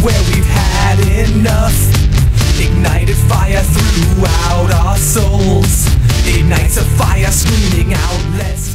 where we've had enough. Ignited fire throughout our souls. Ignites a fire screaming out, let's